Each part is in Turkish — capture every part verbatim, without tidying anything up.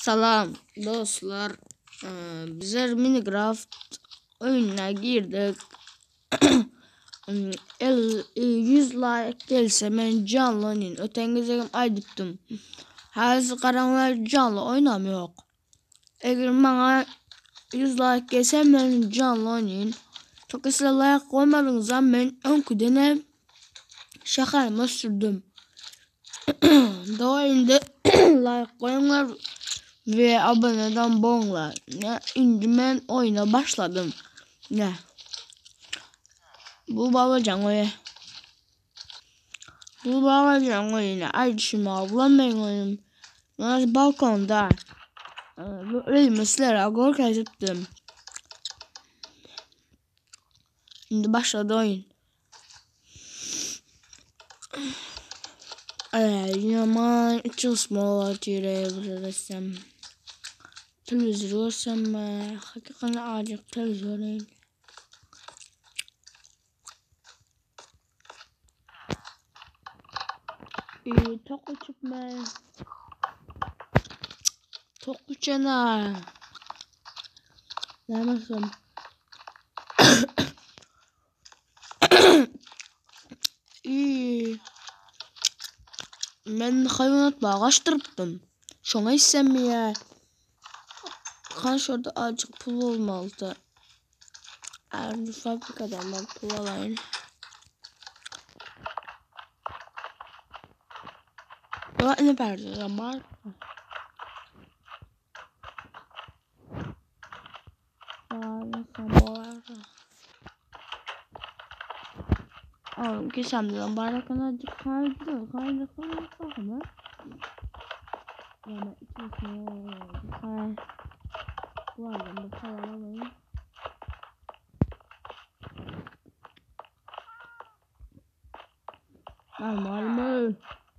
Salam dostlar. Ee, bizler Minecraft oyununa girdik. El, yüz like gelse ben canlı oynayın. Öten gece aydıptım. Hazır karanlar canlı oynam yok. Eğer bana yüz like gelse ben canlı oynayın. Çok ısrar like koymadığınız zaman ben önkü dene şakamı sürdüm. Daha önce like koyanlar ve aboneden bonlar. Ne indi ben oyuna başladım. Ne? Bu babacan oyun. Bu babacan oyunu. Ayşim ablam ben oyunum. Ben balkonda. Böyle mesela gol ettim. Şimdi başladı oyun. Eee yaman çalışma atıyorlar. Televizyon görsem hakikaten acık televizyon. İyi tok uçup ben. Tok uçana. Ne yapayım? İyi. Ben hayvanat bağıştırdım. Şuna isem ya. Kan şurada azıcık pul olmalı. Eğer bir fabrikadan ben pul alayım. Ama ne perde var? Aa, sabahlar. Oğlum kesemden bardaktan azıcık kaydı. Kaydı kaydı kaydı. Yani içerisine kay. Bu arada bu kadar alayım. Normal mi?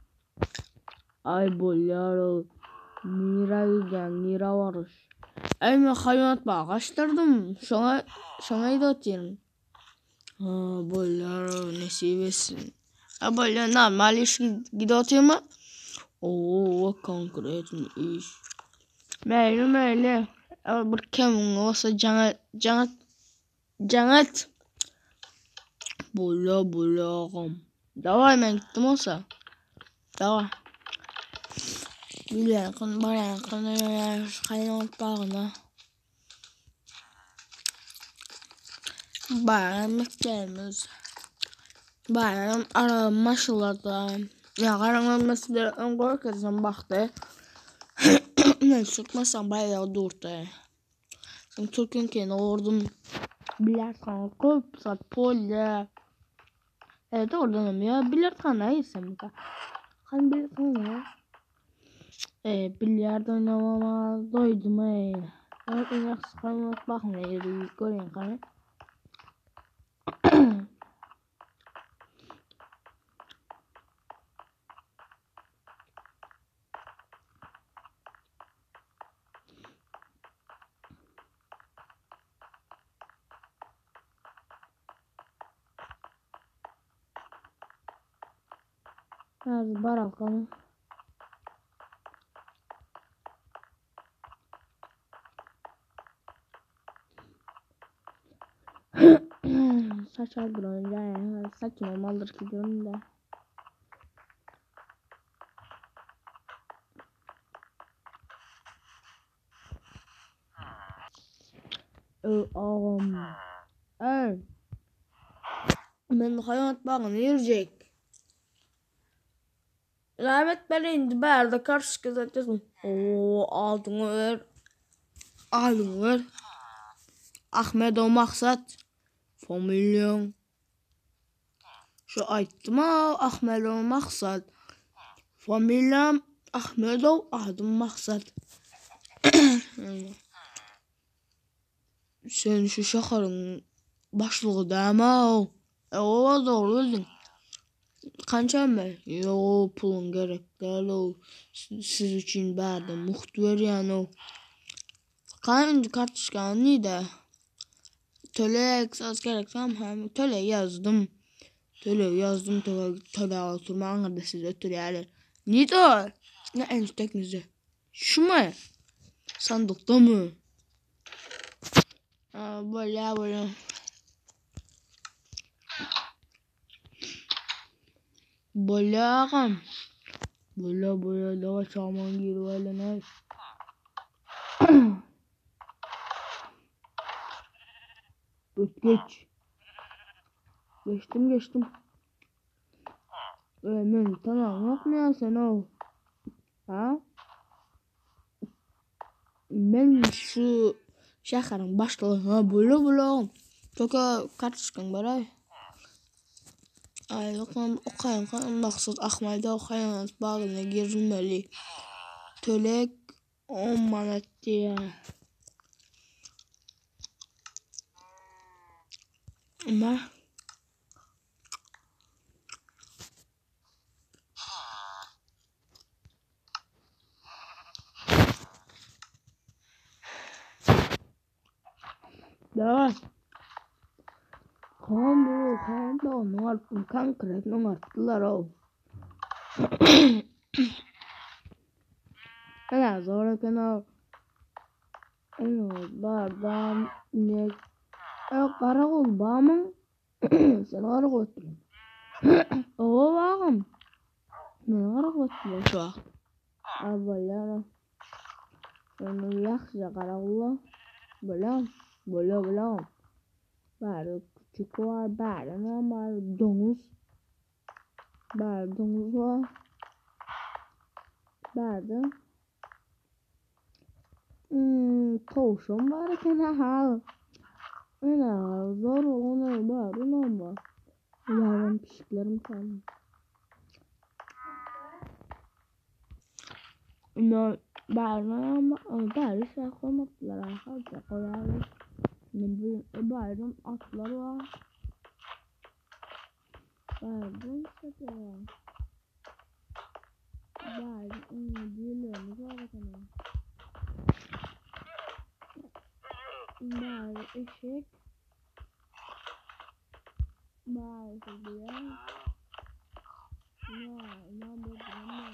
Ay bolyaro. Mira yügen, Mira varış. Ay ben hayvanat bağıştırdım. Şuna, şuna da atıyorum. Ha bolyaro nesibesin. Ha bolyaro normal iş gidiyor atıyor mu? Oo konkret iş. Meyli meyli. Ama bir kemin olsa canat, canat, canat. Bola bolağım. Davay ben gittim olsa. Davay. Biliyorum kan bana kan hayvanat bağına. Bayram gelmez. Bayram ara maşallah. Ya karanlık mesela ön korkuyorsan baktı. Ne çıkmasam bayağı durdu. Şimdi Türk'ün kendi ordum. Bilersen koyup sat polya. Evet oradan ya bilersen neyse mi? Kan bilersen ya. E, bilyardo oynamama doydum ey. Evet en yakısı kanat bakmayı görün kanı. Hadi barakalım. Saç aldım ya. Saç normaldir ki diyorum da. Ee, ağam. Ee. Ben hayvanat bağına yiyecek. Rahmet beni indi berde karşı kızartıyorsun. Oo aldın ver. Aldın ver. Ahmet o maksat. Familyon. Şu ayttım ha Ahmet o maksat. Familyam Ahmet o adım maksat. Sen şu şakarın başlığı değil mi o? E o doğru dedin. Kança mı? Yo pulun gerek değil o. Siz için verdim. Muhtemelen yani o. Kanca kartuşkan neydi? Töle eksaz gerek tamam. Töle yazdım. Töle yazdım. Töle, töle oturma anladı size töle yani. Neydi o? Ne en tekniği? Şu mu? Sandıkta mı? Aa, böyle böyle. Böyle ağam. Böyle böyle daha çaman gir böyle ne? Geç geç. Geçtim geçtim. Hemen tamam yok mu ya sen o? Ha? Ben şu şehrin başlığı ha böyle böyle. Çok karışkan baray. Ay yok lan okuyayım kan maksud Akmal'da okuyayım bağına girilmeli. Tölek on manat diye. Ama da kan bu kan da onu arttım kan kredini arttılar o. Ana sonra kana ano bardan ne e karakol bağımın sen karakol ettin. O bağım. Ne karakol ettin şu an. Abayana. Onu yaxşı karakolla. Böyle böyle böyle. Bari küçük var, bari ne var, domuz. Bari domuz var. Bari hmm, tavşan var kana ha. Ana zor olan bari ne var. Yavrum pişiklerim tamam. No, bari ne ama bari şey koymadılar arkadaşlar koyarlar. Ne bileyim bari atlar var. Bari işte ya. Bari onu diyelim zor kana. Bari eşek. Bari diye. Ya, inan bu drama.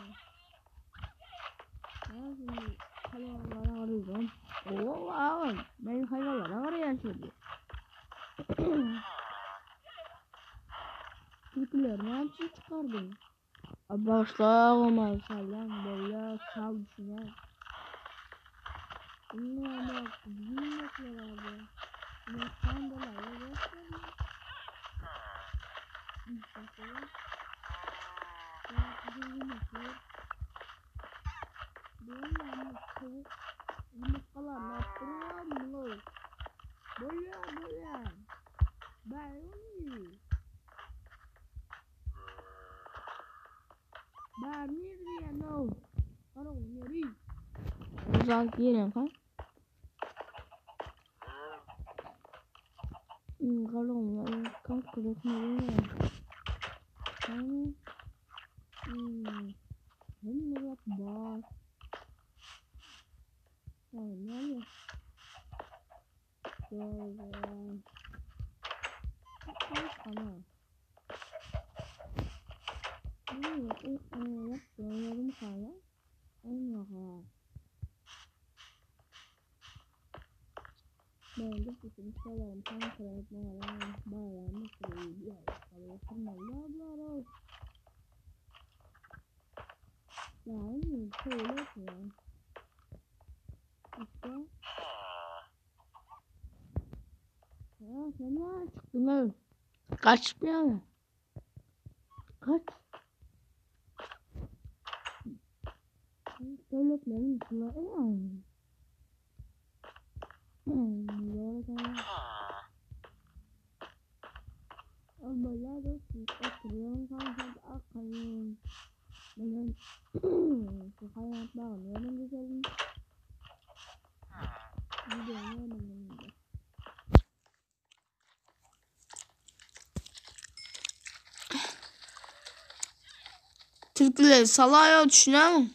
Ya şimdi hayvanlara arıyorum. Oo, wow. Ben hayvanlara arıyorum şimdi. Türkülerini hepsini çıkardım. Başta olmaz falan böyle sal düşünler. Ne bak, bilmekler abi. Ne sandılar ya göstereyim. Mesela. Ya bilmekler. Böyle tavuk. Yumurtalar ne yaptırıyor mu? Böyle böyle. Ben onu ben nereye no? Ana nereye? Uzak yerim ha? Hmm, kalau nggak kan kulit nereye? Kan, hmm, ini lihat bos. Oh, ini ya. Apa sama? Ini ya, ini ya, soalnya saya, ini ya. Ben de bütün şeylerim kontrol etmeye bayağı nasıl iyi ya. Kalıyorsun Allah Allah. Yani şöyle yapıyorum. İşte. Ya sen ne çıktın öyle? Kaç bir yana? Kaç? Devletlerin içinde yani. Doğru tamam. Böyle de oturuyorum kanka akayım. Benim şu hayat bağlıyorum güzelim. Gidiyorum yanımda. Türkleri salaya düşünüyorum.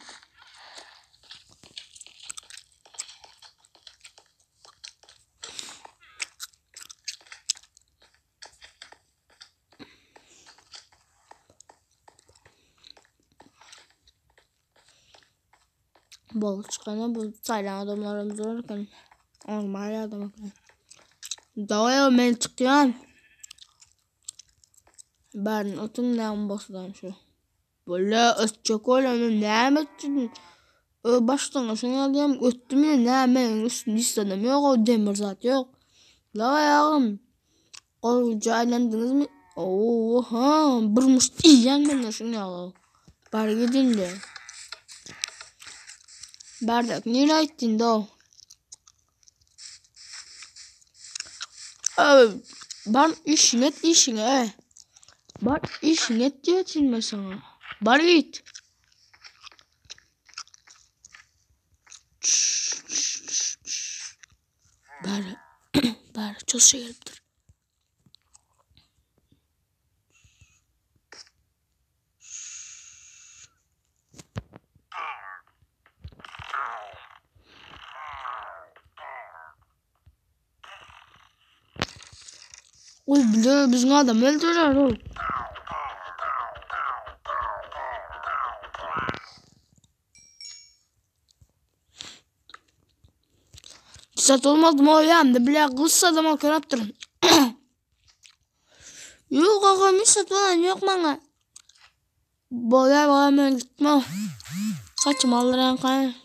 Bol çıkanı bu sayılan adamlarımız olurken normal adam. Davaya ben çıkıyorum. Ben otundan basıdan şu. Böyle ötçek olanı ne ettin? Baştan aşağı alayım öttüm ya ne ben üstünde istedim yok o demir zat yok. La ayağım. O caylandınız mı? Oha burmuş diyeceğim ben şunu ya. Bari gidin de. Bardak nereye gittin de o? Ben işin et işin e. Bak işin et diye çilme sana. Bari git. Bari. Bari çok şey geliptir. Oy bile bizim adam öldürer oğlum. Sat olmadı mı o yandı bile kız adama kanaptırın. Yok ağam hiç sat olan yok bana. Boya boya ben gitmem. Saçım alırım kan.